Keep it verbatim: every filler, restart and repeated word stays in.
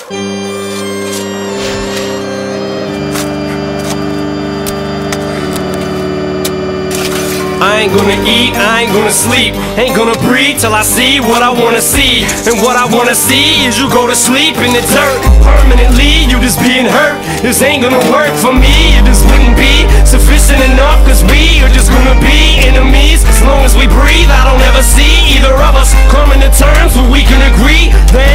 I ain't gonna eat, I ain't gonna sleep, ain't gonna breathe till I see what I wanna see. And what I wanna see is you go to sleep in the dirt permanently, you just being hurt. This ain't gonna work for me, it just wouldn't be sufficient enough, cause we are just gonna be enemies. As long as we breathe, I don't ever see either of us coming to terms where we can agree. There